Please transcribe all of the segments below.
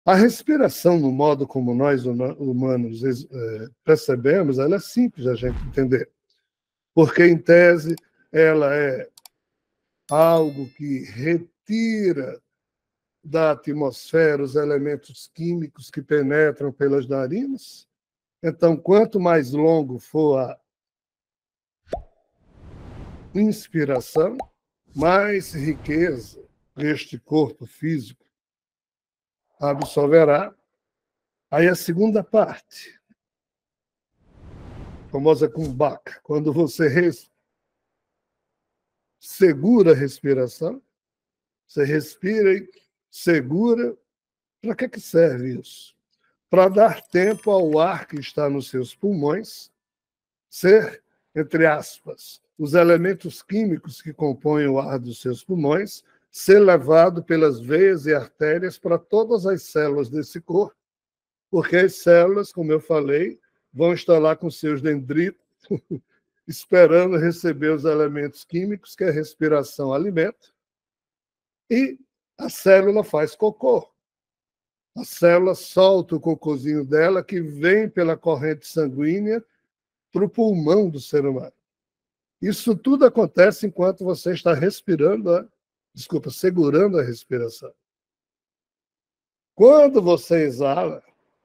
A respiração, no modo como nós humanos percebemos, ela é simples a gente entender. Porque, em tese, ela é algo que retira da atmosfera os elementos químicos que penetram pelas narinas. Então, quanto mais longo for a inspiração, mais riqueza este corpo físico absorverá. Aí a segunda parte, famosa kumbhaka, quando você segura a respiração, você respira e segura. Para que serve isso? Para dar tempo ao ar que está nos seus pulmões ser, entre aspas, os elementos químicos que compõem o ar dos seus pulmões ser levado pelas veias e artérias para todas as células desse corpo, porque as células, como eu falei, vão estar lá com seus dendritos, esperando receber os elementos químicos que a respiração alimenta, e a célula faz cocô. A célula solta o cocôzinho dela, que vem pela corrente sanguínea para o pulmão do ser humano. Isso tudo acontece enquanto você está segurando a respiração. Quando você exala,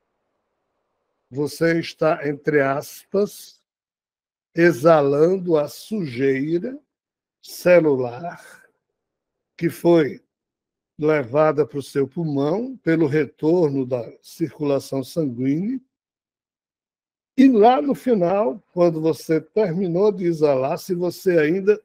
você está, entre aspas, exalando a sujeira celular que foi levada para o seu pulmão pelo retorno da circulação sanguínea. E lá no final, quando você terminou de exalar, se você ainda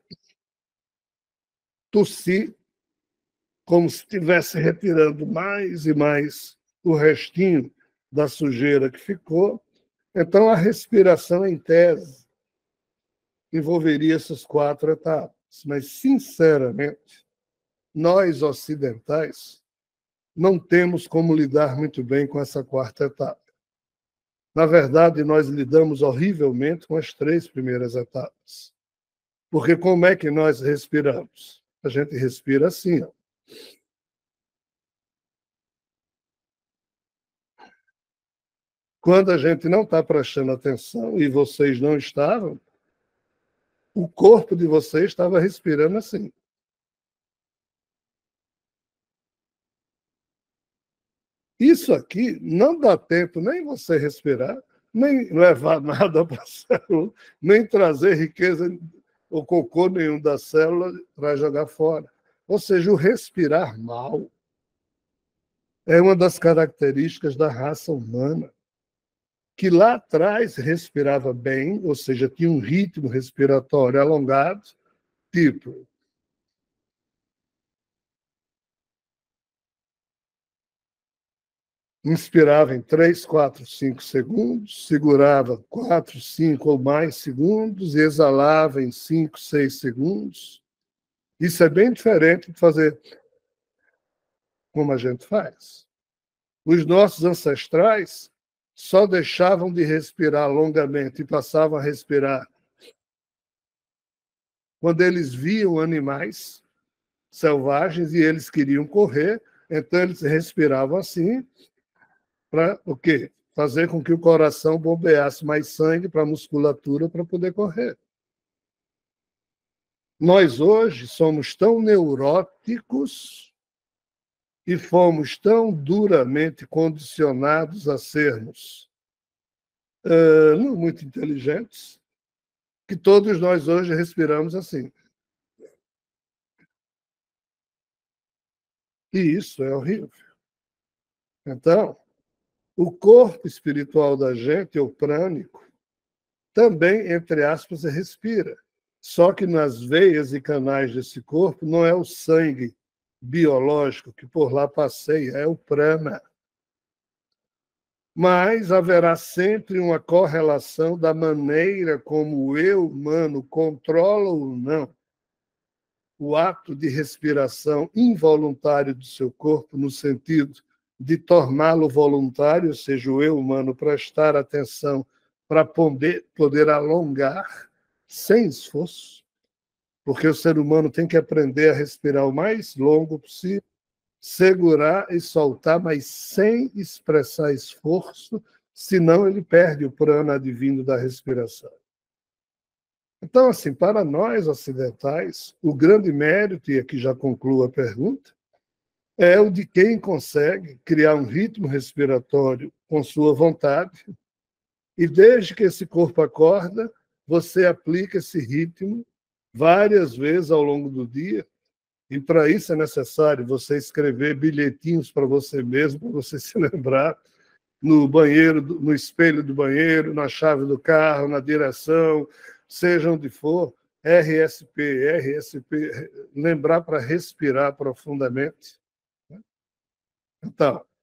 tossir, como se estivesse retirando mais e mais o restinho da sujeira que ficou, então a respiração, em tese, envolveria essas 4 etapas. Mas, sinceramente, nós ocidentais não temos como lidar muito bem com essa 4ª etapa. Na verdade, nós lidamos horrivelmente com as 3 primeiras etapas. Porque como é que nós respiramos? A gente respira assim, ó. Quando a gente não está prestando atenção, e vocês não estavam, o corpo de vocês estava respirando assim. Isso aqui não dá tempo nem você respirar, nem levar nada para a célula, nem trazer riqueza ou cocô nenhum da célula para jogar fora. Ou seja, o respirar mal é uma das características da raça humana, que lá atrás respirava bem, ou seja, tinha um ritmo respiratório alongado, tipo, inspirava em 3, 4, 5 segundos, segurava 4, 5 ou mais segundos e exalava em 5, 6 segundos. Isso é bem diferente de fazer como a gente faz. Os nossos ancestrais só deixavam de respirar longamente e passavam a respirar quando eles viam animais selvagens e eles queriam correr, então eles respiravam assim para o quê? Fazer com que o coração bombeasse mais sangue para a musculatura para poder correr. Nós hoje somos tão neuróticos e fomos tão duramente condicionados a sermos não muito inteligentes, que todos nós hoje respiramos assim. E isso é horrível. Então, o corpo espiritual da gente, o prânico, também, entre aspas, respira. Só que nas veias e canais desse corpo não é o sangue biológico que por lá passeia, é o prana. Mas haverá sempre uma correlação da maneira como o eu humano controla ou não o ato de respiração involuntário do seu corpo, no sentido de torná-lo voluntário, ou seja, o eu humano prestar atenção para poder alongar sem esforço, porque o ser humano tem que aprender a respirar o mais longo possível, segurar e soltar, mas sem expressar esforço, senão ele perde o prana divino da respiração. Então, assim, para nós ocidentais, o grande mérito, e aqui já concluo a pergunta, é o de quem consegue criar um ritmo respiratório com sua vontade, e desde que esse corpo acorda, você aplica esse ritmo várias vezes ao longo do dia, e para isso é necessário você escrever bilhetinhos para você mesmo, para você se lembrar, no banheiro, no espelho do banheiro, na chave do carro, na direção, seja onde for, RSP, lembrar para respirar profundamente. Então,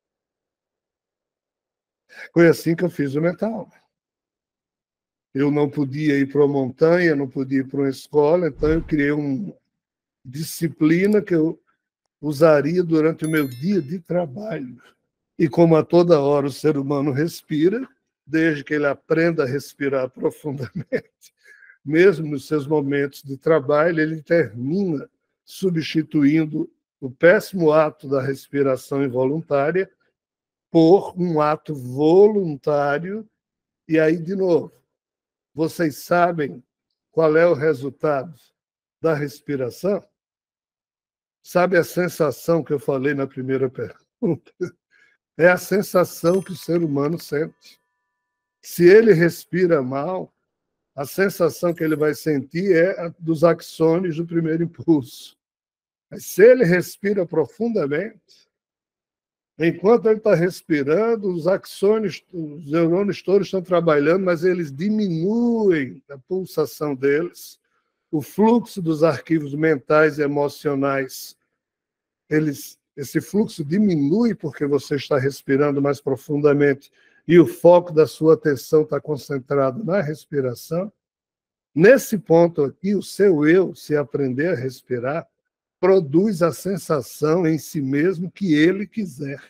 foi assim que eu fiz o mental. Eu não podia ir para uma montanha, não podia ir para uma escola, então eu criei uma disciplina que eu usaria durante o meu dia de trabalho. E como a toda hora o ser humano respira, desde que ele aprenda a respirar profundamente, mesmo nos seus momentos de trabalho, ele termina substituindo o péssimo ato da respiração involuntária por um ato voluntário. E aí, de novo, vocês sabem qual é o resultado da respiração? Sabe a sensação que eu falei na primeira pergunta? É a sensação que o ser humano sente. Se ele respira mal, a sensação que ele vai sentir é a dos axônios do primeiro impulso. Mas se ele respira profundamente, enquanto ele está respirando, os axônios, os neurônios todos estão trabalhando, mas eles diminuem a pulsação deles, o fluxo dos arquivos mentais e emocionais, esse fluxo diminui porque você está respirando mais profundamente e o foco da sua atenção está concentrado na respiração. Nesse ponto aqui, o seu eu, se aprender a respirar, produz a sensação em si mesmo que ele quiser.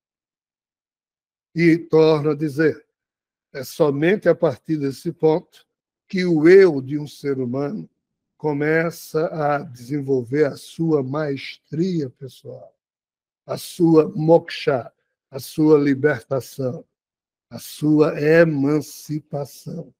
E torno a dizer, é somente a partir desse ponto que o eu de um ser humano começa a desenvolver a sua maestria pessoal, a sua moksha, a sua libertação, a sua emancipação.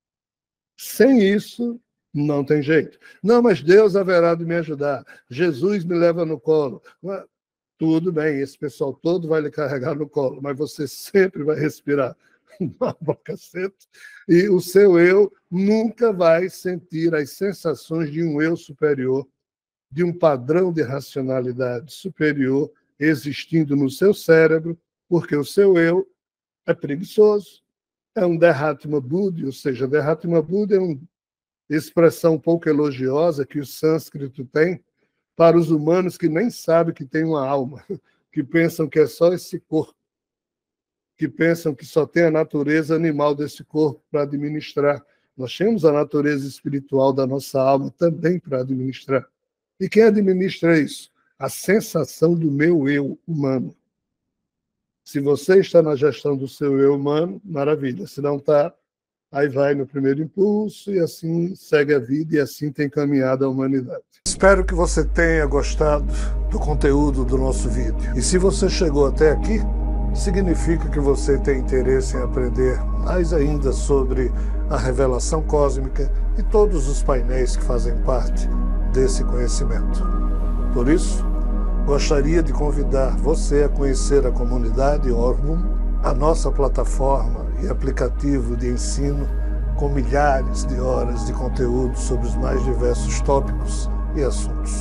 Sem isso, não tem jeito. Não, mas Deus haverá de me ajudar. Jesus me leva no colo. Tudo bem, esse pessoal todo vai lhe carregar no colo, mas você sempre vai respirar na bocacete e o seu eu nunca vai sentir as sensações de um eu superior, de um padrão de racionalidade superior existindo no seu cérebro, porque o seu eu é preguiçoso, é um Derhatma Buddhi, ou seja, Derhatma Buddhi é uma expressão pouco elogiosa que o sânscrito tem para os humanos que nem sabem que tem uma alma, que pensam que é só esse corpo, que pensam que só tem a natureza animal desse corpo para administrar. Nós temos a natureza espiritual da nossa alma também para administrar. E quem administra isso? A sensação do meu eu humano. Se você está na gestão do seu eu humano, maravilha. Se não está, aí vai no primeiro impulso e assim segue a vida e assim tem caminhado a humanidade. Espero que você tenha gostado do conteúdo do nosso vídeo. E se você chegou até aqui, significa que você tem interesse em aprender mais ainda sobre a revelação cósmica e todos os painéis que fazem parte desse conhecimento. Por isso, gostaria de convidar você a conhecer a comunidade Orvum, a nossa plataforma e aplicativo de ensino com milhares de horas de conteúdo sobre os mais diversos tópicos e assuntos.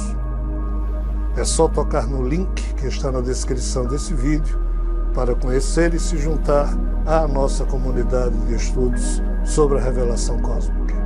É só tocar no link que está na descrição desse vídeo para conhecer e se juntar à nossa comunidade de estudos sobre a revelação cósmica.